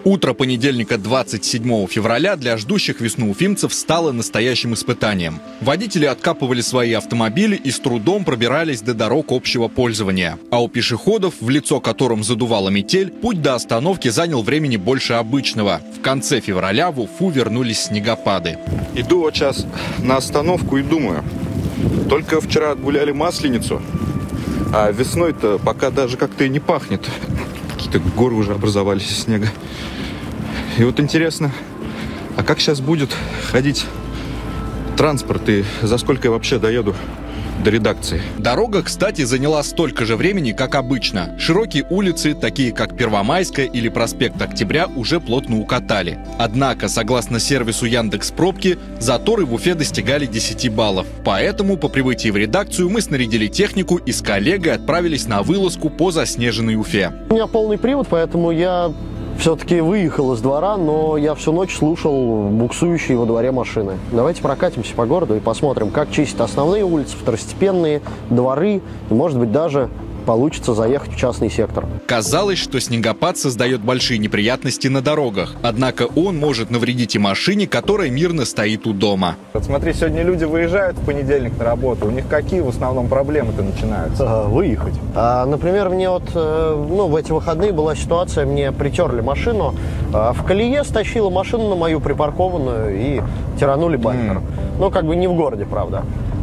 Утро понедельника 27 февраля для ждущих весну уфимцев стало настоящим испытанием. Водители откапывали свои автомобили и с трудом пробирались до дорог общего пользования. А у пешеходов, в лицо которым задувала метель, путь до остановки занял времени больше обычного. В конце февраля в Уфу вернулись снегопады. Иду вот сейчас на остановку и думаю, только вчера отгуляли Масленицу, а весной-то пока даже как-то и не пахнет. Какие-то горы уже образовались из снега. И вот интересно, а как сейчас будет ходить транспорт и за сколько я вообще доеду до редакции? Дорога, кстати, заняла столько же времени, как обычно. Широкие улицы, такие как Первомайская или проспект Октября, уже плотно укатали. Однако, согласно сервису Яндекс.Пробки, заторы в Уфе достигали 10 баллов. Поэтому по прибытии в редакцию мы снарядили технику и с коллегой отправились на вылазку по заснеженной Уфе. У меня полный привод, поэтому я все-таки выехал из двора, но я всю ночь слушал буксующие во дворе машины. Давайте прокатимся по городу и посмотрим, как чистят основные улицы, второстепенные, дворы, и, может быть, даже получится заехать в частный сектор. Казалось, что снегопад создает большие неприятности на дорогах. Однако он может навредить и машине, которая мирно стоит у дома. Вот смотри, сегодня люди выезжают в понедельник на работу. У них какие в основном проблемы-то начинаются? Выехать. Например, мне вот в эти выходные была ситуация, мне притерли машину, в колее стащила машину на мою припаркованную и тиранули бампер. Ну, как бы не в городе, правда.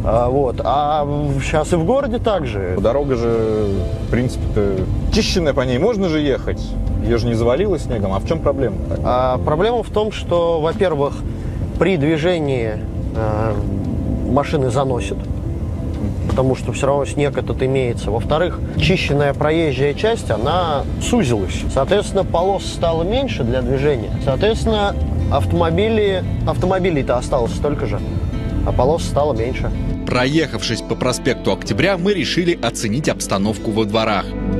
А сейчас и в городе также. Дорога же, в принципе-то, чищенная, по ней можно же ехать. Ее же не завалило снегом. А в чем проблема? Проблема в том, что, во-первых, при движении машины заносит, потому что все равно снег этот имеется. Во-вторых, чищенная проезжая часть, она сузилась. Соответственно, полос стало меньше для движения. Соответственно, автомобилей-то осталось столько же, а полос стало меньше. Проехавшись по проспекту Октября, мы решили оценить обстановку во дворах.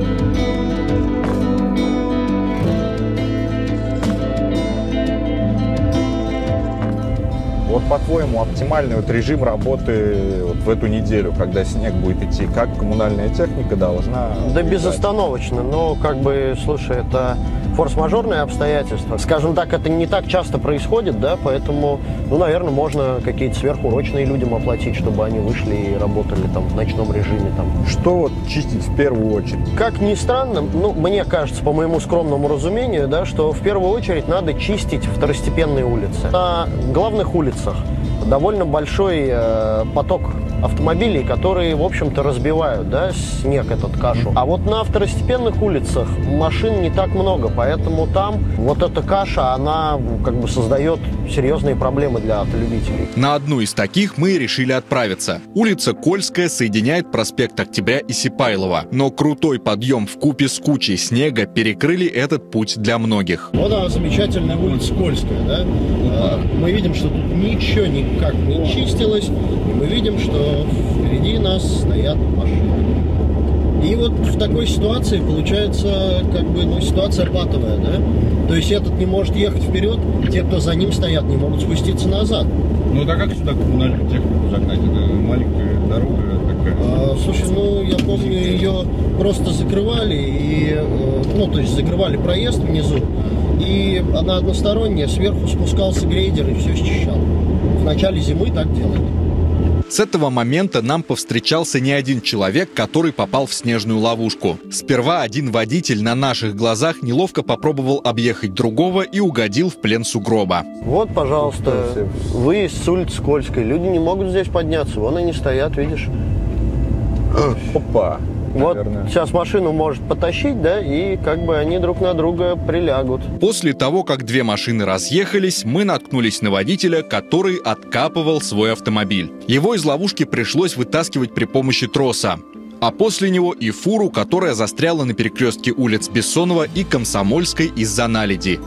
Вот, по-твоему, оптимальный режим работы в эту неделю, когда снег будет идти, как коммунальная техника должна... Да безостановочно, но слушай, это форс-мажорные обстоятельства. Скажем так, это не так часто происходит, да, поэтому, наверное, можно какие-то сверхурочные людям оплатить, чтобы они вышли и работали там в ночном режиме. Что вот чистить в первую очередь? Как ни странно, мне кажется, по моему скромному разумению, да, что в первую очередь надо чистить второстепенные улицы. На главных улицах довольно большой поток автомобилей, которые, в общем-то, разбивают, да, снег, кашу. А вот на второстепенных улицах машин не так много, поэтому там вот эта каша, она создает серьезные проблемы для автолюбителей. На одну из таких мы решили отправиться. Улица Кольская соединяет проспект Октября и Сипайлова, но крутой подъем вкупе с кучей снега перекрыли этот путь для многих. Вот она, замечательная улица Кольская, да? Мы видим, что тут ничего никак не чистилось, и мы видим, что впереди нас стоят машины. И вот в такой ситуации получается ситуация патовая, да? То есть этот не может ехать вперед, те, кто за ним стоят, не могут спуститься назад. А как сюда коммунальную технику загнать? Это маленькая дорога такая. Слушай, я помню, ее просто закрывали, то есть закрывали проезд внизу, и она односторонняя, сверху спускался грейдер и все счищал. В начале зимы так делали. С этого момента нам повстречался не один человек, который попал в снежную ловушку. Сперва один водитель на наших глазах неловко попробовал объехать другого и угодил в плен сугроба. Вот, пожалуйста, выезд с улицы Кольской. Люди не могут здесь подняться, вон они стоят, видишь. Опа! Вот наверное. Сейчас машину может потащить, да, и они друг на друга прилягут. После того, как две машины разъехались, мы наткнулись на водителя, который откапывал свой автомобиль. Его из ловушки пришлось вытаскивать при помощи троса. А после него и фуру, которая застряла на перекрестке улиц Бессонова и Комсомольской из-за наледи.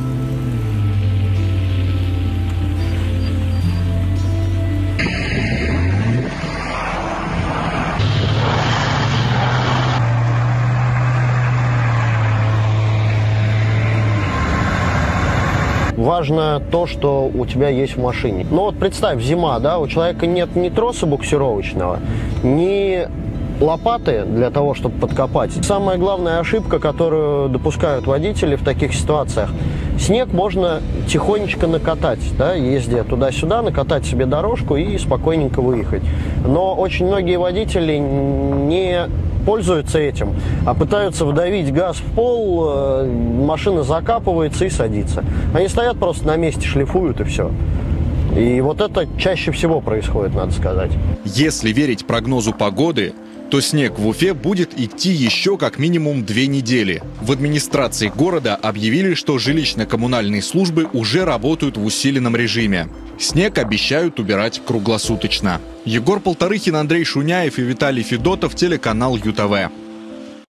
Важно то, что у тебя есть в машине. Представь, зима, да, у человека нет ни троса буксировочного, ни лопаты для того, чтобы подкопать. Самая главная ошибка, которую допускают водители в таких ситуациях, Снег можно тихонечко накатать, да, ездя туда-сюда, накатать себе дорожку и спокойненько выехать. Но очень многие водители не пользуются этим, а пытаются вдавить газ в пол, машина закапывается и садится. Они стоят просто на месте, шлифуют и все. И вот это чаще всего происходит, надо сказать. Если верить прогнозу погоды, то снег в Уфе будет идти еще как минимум 2 недели. В администрации города объявили, что жилищно-коммунальные службы уже работают в усиленном режиме. Снег обещают убирать круглосуточно. Егор Полторыхин, Андрей Шуняев и Виталий Федотов, телеканал ЮТВ.